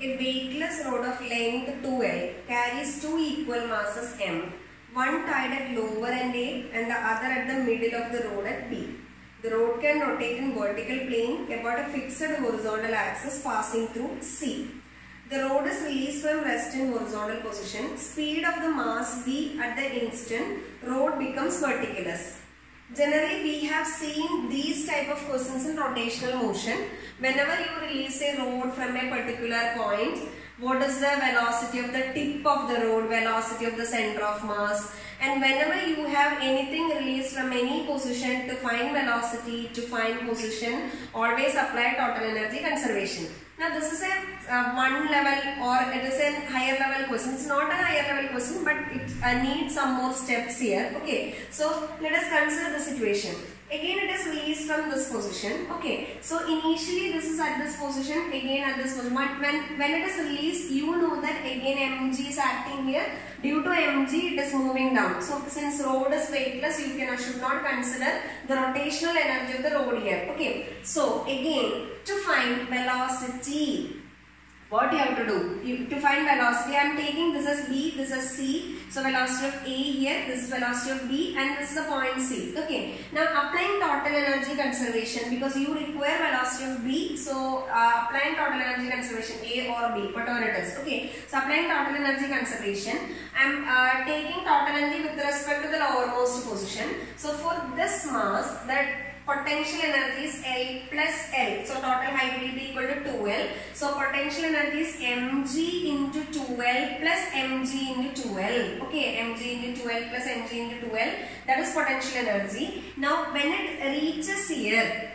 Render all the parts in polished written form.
A weightless rod of length 2L carries two equal masses M, one tied at lower end A and the other at the middle of the rod at B. The rod can rotate in vertical plane about a fixed horizontal axis passing through C. The rod is released from rest in horizontal position. Speed of the mass V at the instant rod becomes verticulous. Generally, we have seen these type of questions in rotational motion. Whenever you release a rod from a particular point, what is the velocity of the tip of the rod, velocity of the center of mass, and whenever you have anything released from any position, to find velocity, to find position, always apply total energy conservation. Now this is a one level or it is a higher level question. It's not a higher level question, but it needs some more steps here. Okay, so let us consider the situation. Again it is released from this position. Okay, so initially this is at this position, again at this position, but when it is released, you know that again mg is acting here. Due to mg it is moving down. So since rod is weightless, you should not consider the rotational energy of the rod here. Okay, so again to find velocity, what you have to do? To find velocity, I am taking this as B, this is C. So velocity of A here, this is velocity of B, and this is the point C. Okay. Now applying total energy conservation, because you require velocity of B. So applying total energy conservation, A or B, whatever it is. Okay. So applying total energy conservation, I am taking total energy with respect to the lowermost position. So for this mass, that potential energy is L plus L. So total height will be equal to 2L. So potential energy is mg into 2L plus mg into 2L. Okay, mg into 2L plus mg into 2L. That is potential energy. Now when it reaches here,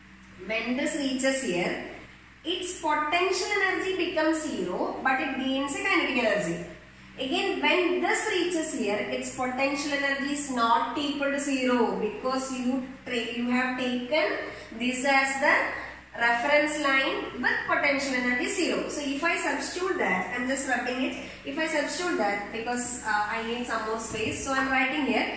when this reaches here, its potential energy becomes 0, but it gains a kinetic energy. Again, when this reaches here, its potential energy is not equal to 0 because you have taken this as the reference line with potential energy 0. So if I substitute that, I am just rubbing it. If I substitute that, because I need some more space, so I am writing here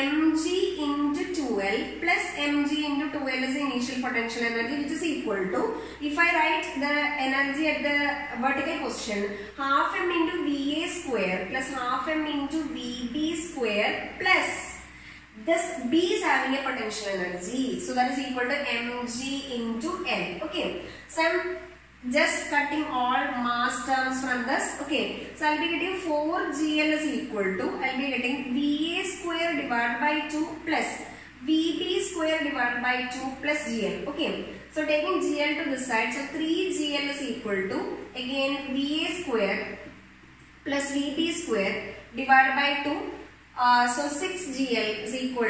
mg into 2L plus mg into 2L is the initial potential energy, which is equal to, if I write the energy at the vertical position, half m into VA square plus half m into VB square plus this B is having a potential energy. So that is equal to mg into L. Okay. So I am just cutting all mass terms from this. Okay. So I will be getting 4GL is equal to, I will be getting VA square divided by 2 plus VB square divided by 2 plus GL. Okay. So taking GL to this side, so 3GL is equal to, again VA square plus VB square divided by 2. So 6GL is equal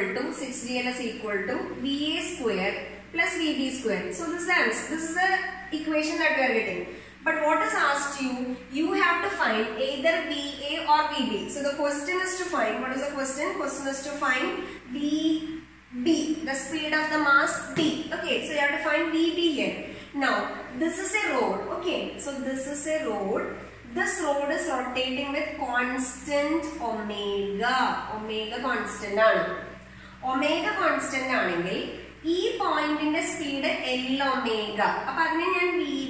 to VA square plus VB square. So this is the equation that we are getting. But what is asked you? You have to find either VA or VB. So the question is to find, what is the question? Question is to find VB, the speed of the mass B. Okay, so you have to find VB here. Now, this is a rod. Okay, so this is a rod. This rod is rotating with constant omega. Omega constant aanu. Omega constant aanengil ee point inde speed L omega. Appo adine njan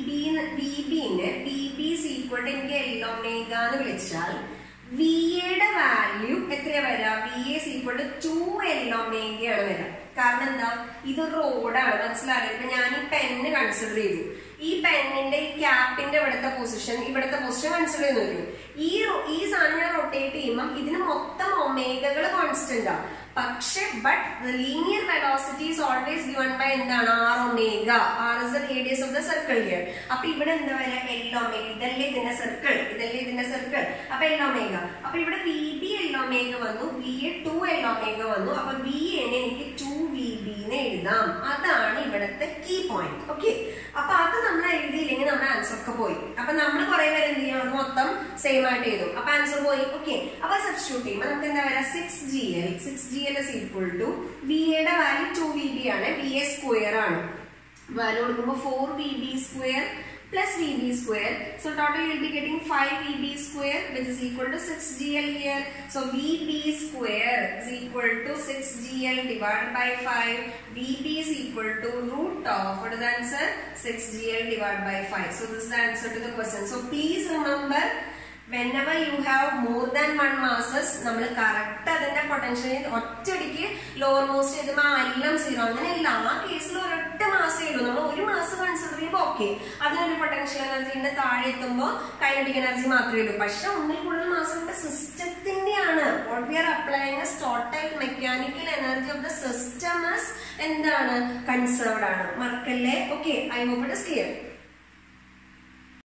VB is equal to L omega nu vilichal VA യുടെ value എത്രയാ വരാ? VA is equal to 2L omega ആണ് വരാ. കാരണം എന്താ? ഇത് റോഡാണ്, മനസ്സിലായോ? ഇപ്പൊ ഞാൻ ഈ പെന്ന് കൺസിഡർ ചെയ്തു. ഈ പെന്നിന്റെ ഈ ക്യാപ്പിന്റെ ഇവിടുത്തെ പൊസിഷൻ കൺസിഡർ ചെയ്ത് നോക്കും. ഈ സാധനം ഞാൻ റൊട്ടേറ്റ് ചെയ്യുമ്പോൾ ഇതിന് മൊത്തം ഒമേഗകൾ കോൺസ്റ്റന്റ് ആണ്. പക്ഷെ the linear velocity is always given by എന്താണ്? R omega. R is the radius of the circle here. അപ്പൊ ഇവിടെ എന്താ വരാ? L omega. ഇതല്ലേ ഇതിന്റെ സർക്കിൾ. അപ്പൊ L omega. അപ്പൊ ഇവിടെ VB L omega വന്നു, VA 2L omega വന്നു. അപ്പൊ VA നെ എനിക്ക് 2VB എന്ന് എഴുതാം. അതാണ് ഇവിടുത്തെ കീ പോയിന്റ്. ഓക്കെ, അപ്പൊ അത് നമ്മൾ എഴുതിയില്ലെങ്കിൽ നമ്മുടെ ആൻസർ ഒക്കെ പോയി. അപ്പൊ നമ്മൾ കുറെ പേര് എന്ത് ചെയ്യണം? മൊത്തം സെയിം ആയിട്ട് എഴുതും. അപ്പൊ ആൻസർ പോയി. ഓക്കെ, അപ്പൊ സബ്സ്റ്റിറ്റ്യൂട്ട് ചെയ്യുമ്പോൾ നമുക്ക് എന്താ വരാ? 6GL is equal to VA യുടെ വാല്യൂ 2VB ആണ്, VA സ്ക്വയർ ആണ്. വാല്യൂ കൊടുക്കുമ്പോൾ 4VB square plus VB square. So total you will be getting 5 VB square which is equal to 6 GL here. So VB square is equal to 6 GL divided by 5. VB is equal to root of, what is the answer? 6 GL divided by 5. So this is the answer to the question. So please remember, whenever you have more than one masses, നമ്മൾ correct അതിന്റെ potential ഒറ്റയടിക്ക് lower most ചെയ്തുമ്പോൾ എല്ലാം zero അങ്ങനെയല്ല. ആ കേസിൽ ഒരൊറ്റ മാസേ ഉള്ളൂ. നമ്മൾ ഒരു മാസം കൺസിഡർ ചെയ്യുമ്പോൾ ഓക്കെ, അതിനൊരു പൊട്ടൻഷ്യൽ എനർജിന്റെ താഴെ എത്തുമ്പോൾ കൈനറ്റിക് എനർജി മാത്രമേ ഉള്ളൂ. പക്ഷെ ഒന്നിൽ കൂടുതൽ മാസം ഇവിടെ സിസ്റ്റത്തിന്റെയാണ്. What we are applying is total mechanical energy of the system എന്താണ്, കൺസേർവ്ഡ് ആണ്. മറക്കല്ലേ? Okay, I hope it is clear.